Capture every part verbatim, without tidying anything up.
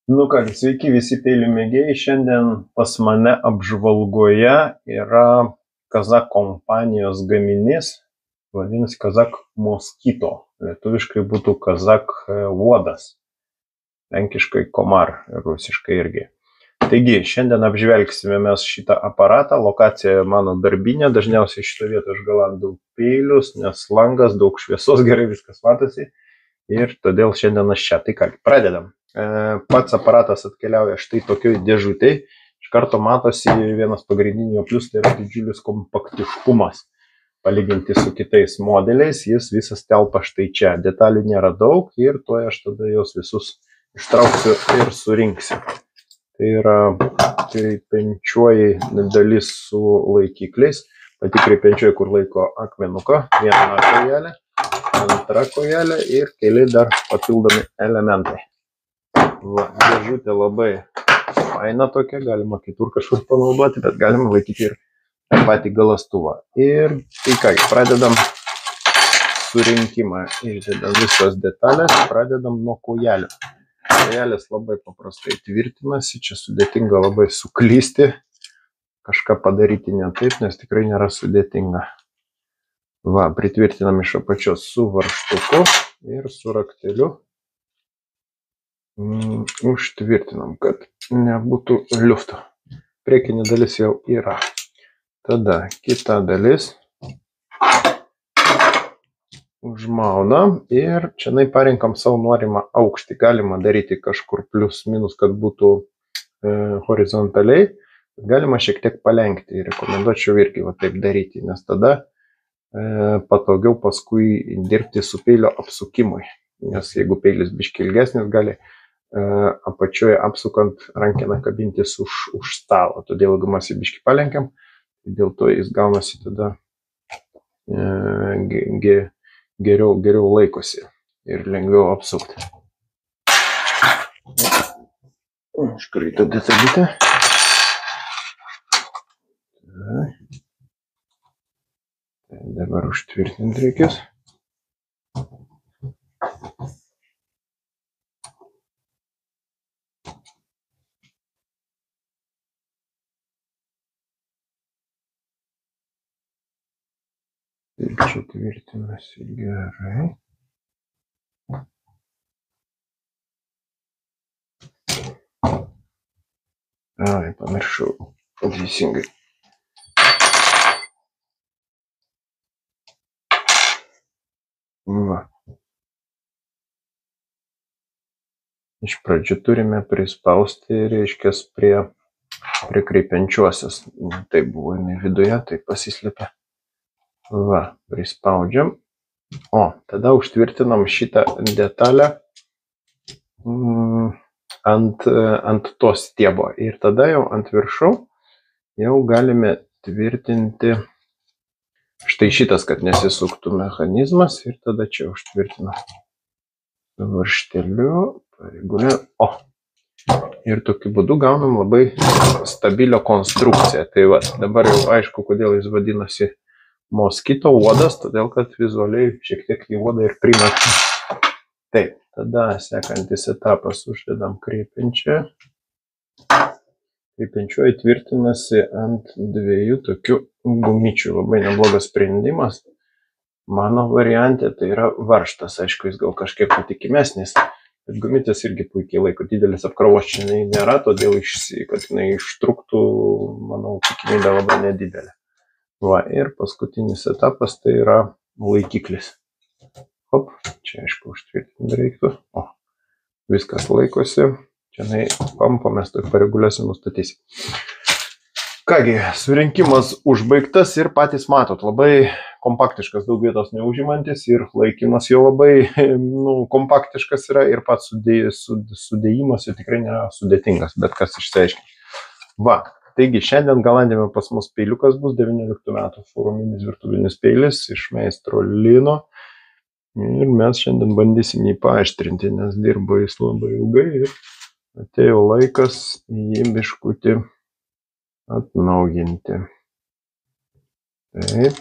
Nu ką, sveiki visi peilių mėgėjai. Šiandien pas mane apžvalgoje yra Kazak kompanijos gaminys, vadinasi Kazak Moskito. Lietuviškai būtų Kazak uodas, lenkiškai komar, rusiškai irgi. Taigi, šiandien apžvelgsime mes šitą aparatą. Lokacija mano darbinė, dažniausiai šitą vietą aš galandau peilius, nes langas, daug šviesos, gerai viskas matosi. Ir todėl šiandien aš čia. Tai ką, pradedam. Pats aparatas atkeliauja štai tokioj dėžutėj. Iš karto matosi vienas pagrindinių plius, tai yra didžiulis kompaktiškumas. Palyginti su kitais modeliais, jis visas telpa štai čia. Detalių nėra daug ir tuoj aš tada jos visus ištrauksiu ir surinksiu. Tai yra kreipiančioji dalis su laikikliais. Pati kreipiančioji, kur laiko akmenuką, viena kojelė, antra kojelė ir keli dar papildomi elementai. Va, dėžutė labai faina tokia, galima kitur kažkur panaudoti, bet galima laikyti ir patį galastuvą. Ir tai ką, pradedam surinkimą, išdedam visas detalės, pradedam nuo kojelių. Kojelės labai paprastai tvirtinasi, čia sudėtinga labai suklysti, kažką padaryti ne taip, nes tikrai nėra sudėtinga. Va, pritvirtinam iš apačios su varžtuku ir su rakteliu. Mm, užtvirtinam, kad nebūtų liufto. Priekinė dalis jau yra. Tada kita dalis užmaunam ir čia parinkam savo norimą aukštį. Galima daryti kažkur plius minus, kad būtų e, horizontaliai. Galima šiek tiek palenkti. Rekomenduočiau irgi va taip daryti, nes tada e, patogiau paskui dirbti su peilio apsukimui. Nes jeigu peilis biški ilgesnis, gali apačioje apsukant rankeną kabintis už, už stalo. Todėl jeigu mes jį biški palenkiam, dėl to jis gaunasi tada e, ge, geriau, geriau laikosi ir lengviau apsukti. Iškrito detalytė. Dabar užtvirtinti reikės. Ir čia tvirtinasi gerai. Ai, pamiršau teisingai. Va. Iš pradžių turime prispausti, reiškia, prie, prie kreipiančiosios. Tai buvo jinai viduje, tai pasislėpė. Va, prispaudžiam. O, tada užtvirtinam šitą detalę mm, ant, ant to stiebo. Ir tada jau ant viršau jau galime tvirtinti štai šitas, kad nesisuktų mechanizmas. Ir tada čia užtvirtinam varžteliu, pareiguliu. O, ir tokiu būdu gaunam labai stabilią konstrukciją. Tai va, dabar jau aišku, kodėl jis vadinasi Moskito uodas, todėl kad vizualiai šiek tiek į uodą ir primeta. Taip, tada sekantis etapas uždedam kreipiančią. Kreipiančioji tvirtinasi ant dviejų tokių gumyčių. Labai neblogas sprendimas. Mano variantė tai yra varžtas. Aišku, jis gal kažkiek patikimesnis, bet gumytės irgi puikiai laiko. Didelis apkrovos čia nėra, todėl kad jinai ištruktų, manau, tikimybė labai nedidelė. Va, ir paskutinis etapas tai yra laikiklis. Hop, čia aišku užtvirtinti reiktų. O, viskas laikosi. Čia kampo mes tai pareguliuosim, nustatysim. Kągi, surinkimas užbaigtas ir patys matot, labai kompaktiškas, daug vietos neužimantis ir laikymas jo labai nu, kompaktiškas yra ir pats sudėjimas jau tikrai nėra sudėtingas, bet kas išsiaiškins. Va. Taigi, šiandien galandėme pas mus peiliukas bus devynioliktų metų foruminis virtuvinis peilis iš meistro Lino. Ir mes šiandien bandysim jį paaštrinti, nes dirbo jis labai ilgai ir atėjo laikas jį biškutį atnaujinti. Taip,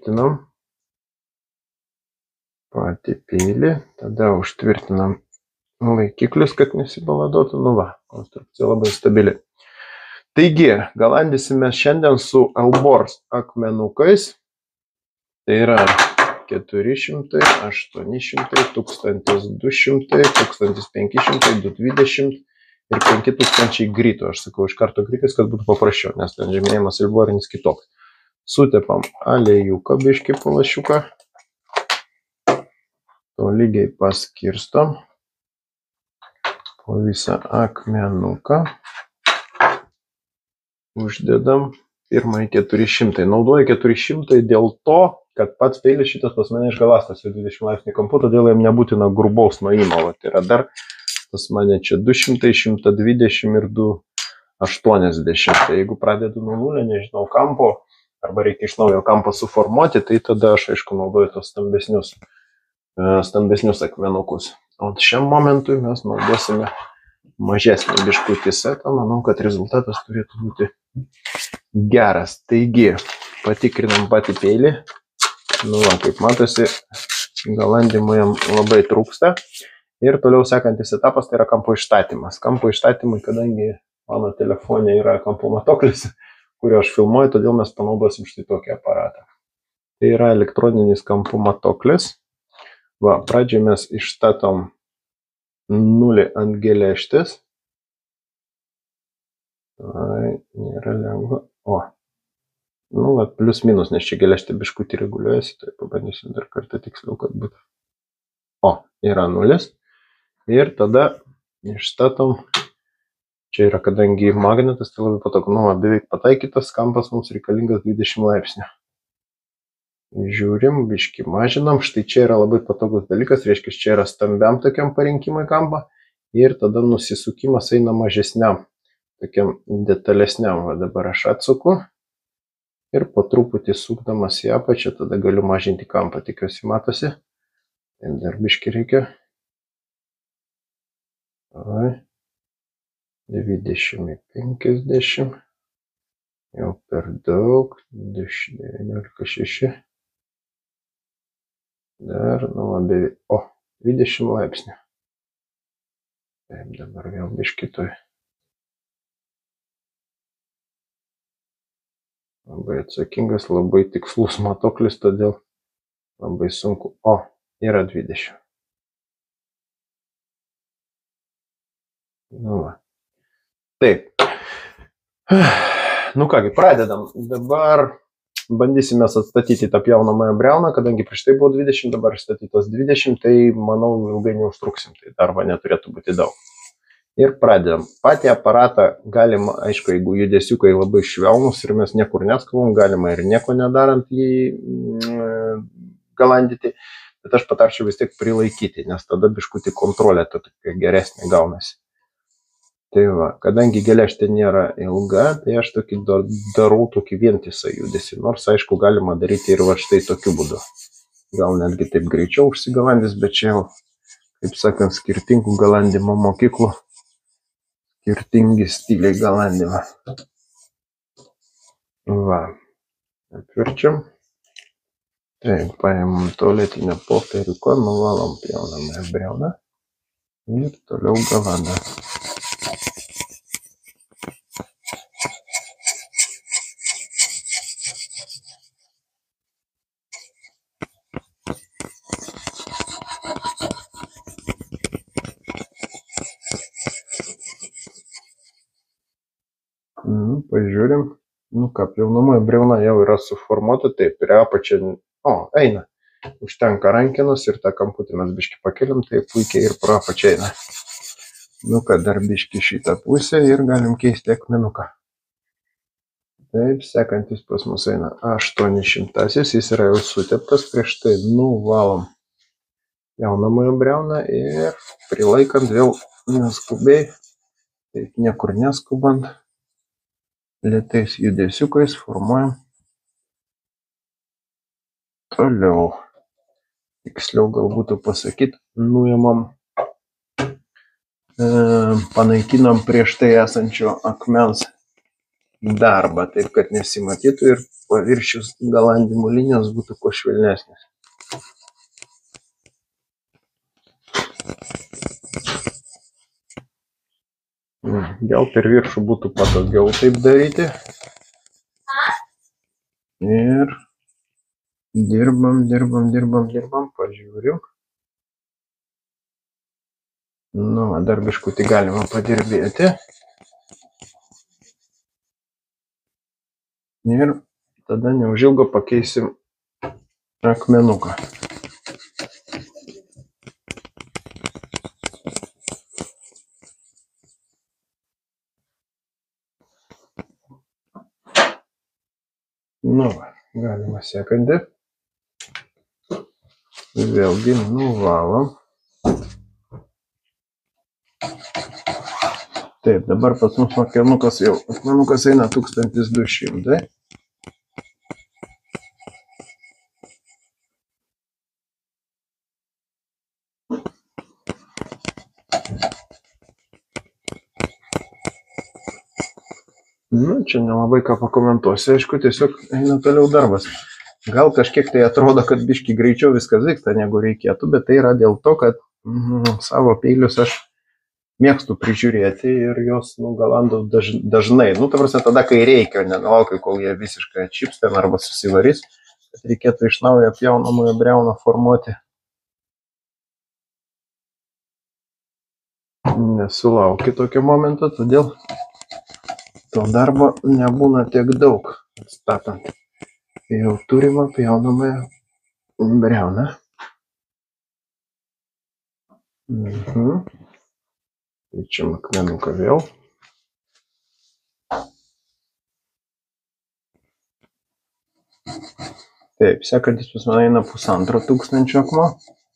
pritvirtinam patį peilį, tada užtvirtinam laikiklius, kad nesibaladotų. Nu va, konstrukcija labai stabili. Taigi, galandysime šiandien su Elbors akmenukais. Tai yra keturi šimtai, aštuoni šimtai, tūkstantis du šimtai, tūkstantis penki šimtai, du šimtai dvidešimt ir penki tūkstančiai gritų. Aš sakau iš karto gritais, kad būtų paprasčiau, nes ten žymėjimas Elborinis kitoks. Sutepam aliejuką biškį po lašiuką. Tolygiai paskirstom po visą akmenuką. Uždedam pirmąjį keturi šimtai. Naudoju keturi šimtai dėl to, kad pats peilis šitas pas mane išgalastas jau dvidešimt laipsnių kampu, todėl jam nebūtina grubaus nuėjimo. Tai yra dar pas mane čia du šimtai, šimtas dvidešimt ir du aštuoniasdešimt. Tai jeigu pradedu nuo nulio, nežinau kampo, arba reikia iš naujo kampą suformuoti, tai tada aš aišku naudoju tos stambesnius, stambesnius akmenukus. O šiam momentui mes naudosime mažesnį biškutį setą. Manau, kad rezultatas turėtų būti geras. Taigi, patikrinam patį peilį. Nu, va, kaip matosi, galandimo jam labai trūksta. Ir toliau sekantis etapas tai yra kampo išstatymas. Kampo išstatymui, kadangi mano telefone yra kampo matoklis, kurio aš filmuoju, todėl mes panaudosim štai tokį aparatą. Tai yra elektroninis kampo matoklis. Va, pradžiai mes išstatom nulį ant geležtės. Ai, nėra lengva. O. Nu, va, plius minus, nes čia geležtė biškutį reguliuojasi, tai pabandysim dar kartą tiksliau, kad būtų. O, yra nulis. Ir tada išstatom. Čia yra, kadangi magnetas, tai labai patogu. Nu, va, beveik pataikytas kampas mums reikalingas dvidešimt laipsnių. Žiūrim, biškį mažinam. Štai čia yra labai patogus dalykas, reiškia, čia yra stambiam tokiam parinkimui kampą. Ir tada nusisukimas eina mažesniam, tokiam detalesniam. Va, dabar aš atsuku. Ir po truputį sukdamas į apačią, tada galiu mažinti kampą, tikiuosi matosi. Dar biškį reikia. dvidešimt penkiasdešimt. Jau per daug. devyniolika šeši. Dar, nu, beveik. O, dvidešimt laipsnių. Taip, dabar vėl biškį toj. Labai atsakingas, labai tikslus matoklis, todėl labai sunku. O, yra dvidešimt. Nu, va. Taip. Nu kągi, pradedam. Dabar bandysime atstatyti tą pjaunamąją briauną, kadangi prieš tai buvo dvidešimt, dabar statytos dvidešimt, tai manau ilgai neužtruksim, tai darbo neturėtų būti daug. Ir pradedam. Patį aparatą galima, aišku, jeigu judesiukai labai švelnus ir mes niekur neskubam, galima ir nieko nedarant jį galandyti, bet aš patarčiau vis tiek prilaikyti, nes tada biškutį kontrolė tokia geresnė gaunasi. Tai va, kadangi geležtė nėra ilga, tai aš tokį darau tokį vientisą judesį, nors aišku galima daryti ir va štai tokiu būdu. Gal netgi taip greičiau užsigalandys, bet čia jau, kaip sakant, skirtingų galandimo mokyklų. Skirtingi stiliai galandimo. Va, apverčiam. Taip, paimam tualetinę popieriuką, nuvalom pjaunamąją briauną ir toliau galandą. Nu, pažiūrim. Nu ką, pjaunamoji briauna jau yra suformuota, taip, ir apačia, o, eina. Užtenka rankenos ir tą kamputį mes biškį pakeliam, tai puikiai ir pro apačią eina. Nu ką, dar biškį šitą pusę ir galim keisti akmenuką. Taip, sekantis pas mus eina aštuoni šimtasis, jis yra jau suteptas, prieš tai nuvalom pjaunamojo briauną ir prilaikant vėl neskubiai, taip niekur neskubant. Lėtais judesiukais formuojam toliau. Tiksliau gal būtų pasakyti, nuimam, e, panaikinam prieš tai esančio akmens darbą, taip kad nesimatytų ir paviršius galandimo linijos būtų kuo švelnesnis. Gal per viršų būtų patogiau taip daryti. Ir dirbam, dirbam, dirbam, dirbam, pažiūrim. Nu, dar biškutį galima padirbėti. Ir tada neužilgo pakeisim akmenuką. Nu, galima sekantį. Vėlgi nuvalom. Taip, dabar pas mus akmenukas jau, akmenukas eina tūkstantis du šimtai. Nu, čia nelabai ką pakomentuosiu, aišku, tiesiog eina toliau darbas. Gal kažkiek tai atrodo, kad biški greičiau viskas vyksta, negu reikėtų, bet tai yra dėl to, kad mm, savo peilius aš mėgstu prižiūrėti ir jos, nu, galandau daž, dažnai. Nu, ta prasme, tada, kai reikia, nelaukiu, kol jie visiškai atšips ten arba susivarys, kad reikėtų iš naujo pjaunamojo briauno formuoti. Nesulaukiu tokio momento, todėl to darbo nebūna tiek daug statant jau turimą pjaunamąją briauną. Mhm. Keičiam akmenuką vėl. Taip, sekantis pas mane eina pusantro tūkstančio akmuo.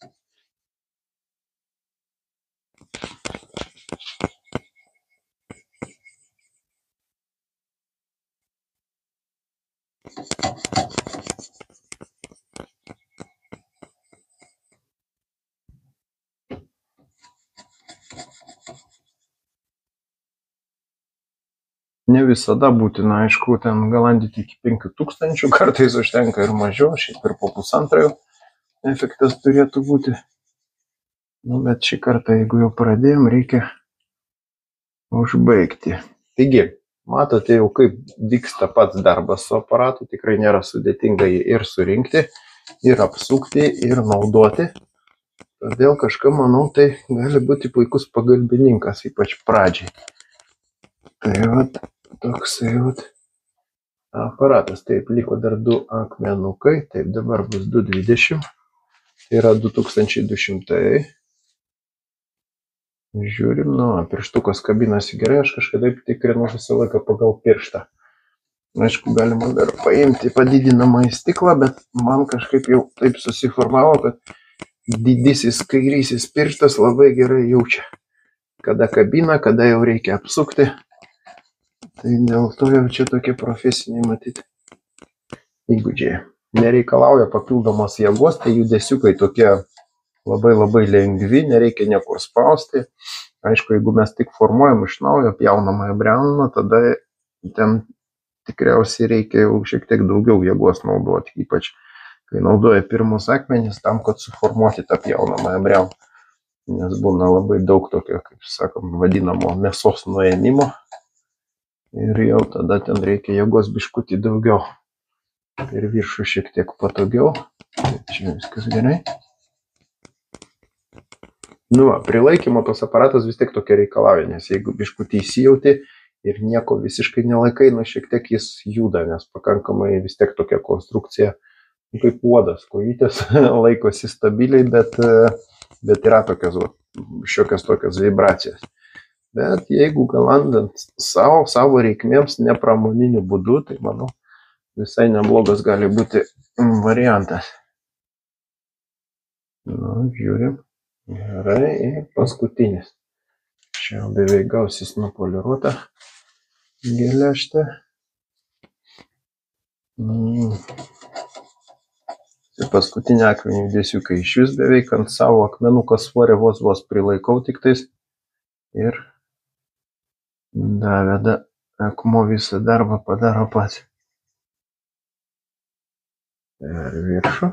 Ne visada būtina, aišku, ten galandyti iki penkių tūkstančių, kartais užtenka ir mažiau, šiaip ir po pusantro efektas turėtų būti. Nu, bet šį kartą, jeigu jau pradėjom, reikia užbaigti. Taigi, matote jau, kaip vyksta pats darbas su aparatu, tikrai nėra sudėtinga jį ir surinkti, ir apsukti, ir naudoti. Todėl kažką, manau, tai gali būti puikus pagalbininkas, ypač pradžiai. Tai vat, toksai vat aparatas. Taip, liko dar du akmenukai. Taip, dabar bus du dvidešimt. Tai yra du tūkstančiai du šimtai. Žiūrim, nu, pirštukas kabinasi gerai, aš kažkada tikrinu visą laiką pagal pirštą. Aišku, galima dar paimti padidinamąjį stiklą, bet man kažkaip jau taip susiformavo, kad didysis kairysis pirštas labai gerai jaučia, kada kabina, kada jau reikia apsukti. Tai dėl to jau čia tokie profesiniai matyti įgūdžiai. Nereikalauja papildomos jėgos, tai judesiukai tokie labai labai lengvi, nereikia niekur spausti. Aišku, jeigu mes tik formuojam iš naujo pjaunamąją briauną, tada ten tikriausiai reikia jau šiek tiek daugiau jėgos naudoti, ypač kai naudoja pirmus akmenis tam, kad suformuoti tą pjaunamąją briauną. Nes būna labai daug tokio, kaip sakom, vadinamo mėsos nuėmimo. Ir jau tada ten reikia jėgos biškutį daugiau. Ir viršų šiek tiek patogiau. Čia viskas gerai. Nu, va, prilaikymo tos aparatas vis tiek tokia reikalauja, nes jeigu biškutį įsijauti ir nieko visiškai nelaikai, nu šiek tiek jis juda, nes pakankamai vis tiek tokia konstrukcija, kaip uodas, kojytės laikosi stabiliai, bet, bet yra tokios, šiokios tokios vibracijos. Bet jeigu galandant savo, savo reikmėms nepramoniniu būdu, tai manau, visai neblogas gali būti variantas. Nu, žiūrim. Gerai, ir paskutinis. Čia jau beveik gausis nupoliruota geležtė. Mm. Tai paskutinį akmenį judesiukai iš vis beveik ant savo akmenuką svorio vos vos prilaikau tiktais. Ir daveda akmuo visą darbą padaro pats. Ir viršų.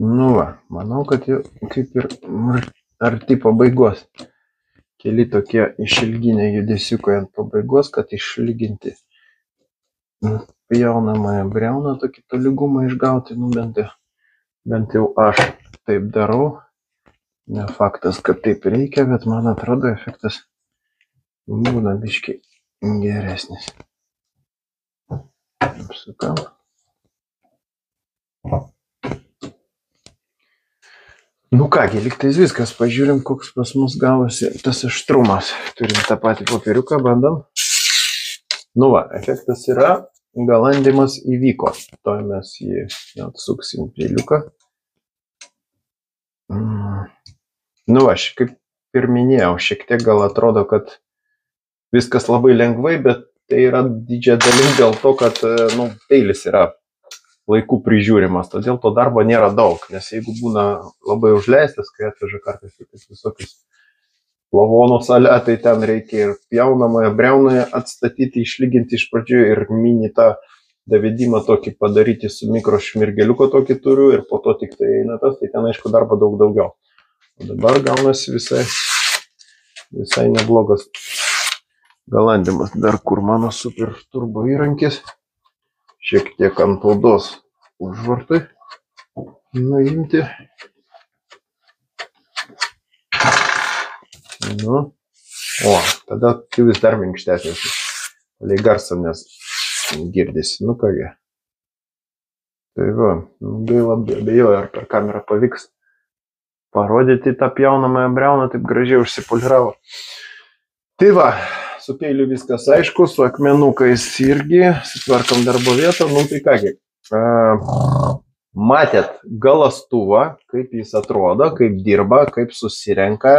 Nu va, manau, kad jau kaip ir arti pabaigos. Keli tokie išilginiai judesiukai ant pabaigos, kad išlyginti pjaunamąją briauną, tokį tolygumą išgauti, nu bent jau, bent jau aš taip darau. Ne faktas, kad taip reikia, bet man atrodo efektas būna biškai geresnis. Apsukam. Nu kągi, liktais viskas, pažiūrim, koks pas mus gavosi tas aštrumas. Turim tą patį popieriuką, bandom. Nu va, efektas yra, galandimas įvyko. To mes jį atsuksim piliuką. Mm. Nu va, kaip ir minėjau, šiek tiek gal atrodo, kad viskas labai lengvai, bet tai yra didžia dalim dėl to, kad nu, peilis yra laikų prižiūrimas, todėl to darbo nėra daug, nes jeigu būna labai užleistas, kai atveža kartais visokius lavonus ale, tai ten reikia ir pjaunamąją briaunoje atstatyti, išlyginti iš pradžių ir mini tą davedimą tokį padaryti su mikro šmirgeliuko tokį turiu ir po to tik tai eina tas, tai ten aišku darbo daug daugiau. O dabar gaunasi visai, visai neblogas galandimas. Dar kur mano super turbo įrankis. Šiek tiek ant odos užvartai nuimti. Nu. O, tada vis dar minkštesnis. Palei garsą, nes girdisi. Nu kągi. Tai va, gaila, abejoju, ar per kamerą pavyks parodyti tą pjaunamąją briauną, taip gražiai užsipoliravo. Tai va. Su peiliu viskas aišku, su akmenukais irgi, sutvarkom darbo vietą, nu tai kągi. Matėt galastuvą, kaip jis atrodo, kaip dirba, kaip susirenka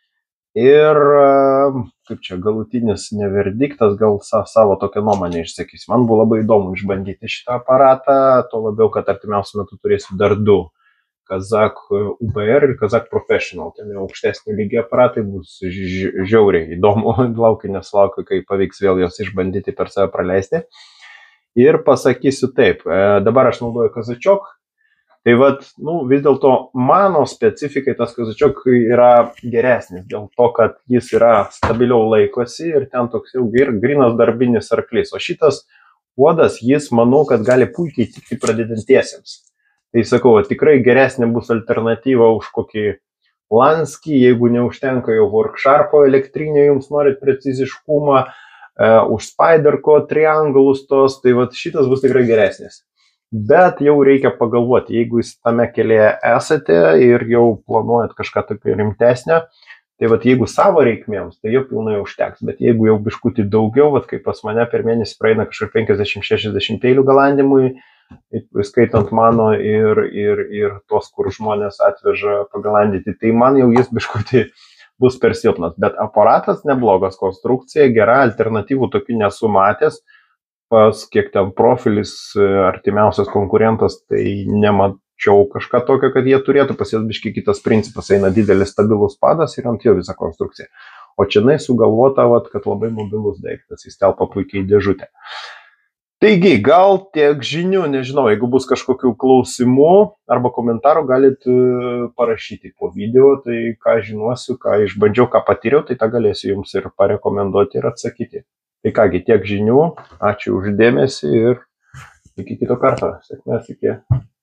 ir kaip čia galutinis neverdiktas, gal savo tokią nuomonę išsakys. Man buvo labai įdomu išbandyti šitą aparatą, tuo labiau, kad artimiausiu metu turėsiu dar du. Kazak U B R ir Kazak Professional. Ten jau aukštesnio lygio aparatai bus žiauriai įdomu. Laukiu, nesulaukiu, kai pavyks vėl jos išbandyti per save praleisti. Ir pasakysiu taip. Dabar aš naudoju Kazačiok. Tai vat, nu, vis dėlto mano specifikai tas Kazačiok yra geresnis. Dėl to, kad jis yra stabiliau laikosi ir ten toks jau grynas darbinis arklys. O šitas uodas, jis manau, kad gali puikiai tikti pradedantiesiems. Tai sakau, tikrai geresnė bus alternatyva už kokį Lansky, jeigu neužtenka jau Worksharpo elektrinio, jums norit preciziškumą, uh, už Spyderco triangulus tos, tai vat šitas bus tikrai geresnis. Bet jau reikia pagalvoti, jeigu jūs tame kelyje esate ir jau planuojat kažką tokio rimtesnio, tai vat jeigu savo reikmėms, tai jau pilnai užteks. Bet jeigu jau biškutį daugiau, vat kaip pas mane per mėnesį praeina kažkur penkiasdešimt šešiasdešimt peilių galandimui, skaitant mano ir, ir, ir tos, kur žmonės atveža pagalandyti, tai man jau jis biškutį bus per silpnas. Bet aparatas neblogas, konstrukcija gera, alternatyvų tokių nesu matęs. Pas kiek ten profilis artimiausias konkurentas, tai nemačiau kažką tokio, kad jie turėtų. Pas jas biškai kitas principas, eina didelis stabilus padas ir ant jo visa konstrukcija. O čia sugalvota, vat, kad labai mobilus daiktas, jis telpa puikiai į dėžutę. Taigi, gal tiek žinių, nežinau, jeigu bus kažkokių klausimų arba komentarų, galit parašyti po video, tai ką žinosiu, ką išbandžiau, ką patyriau, tai tą galėsiu jums ir parekomenduoti ir atsakyti. Tai kągi, tiek žinių, ačiū už dėmesį ir iki kito karto. Sėkmės, iki.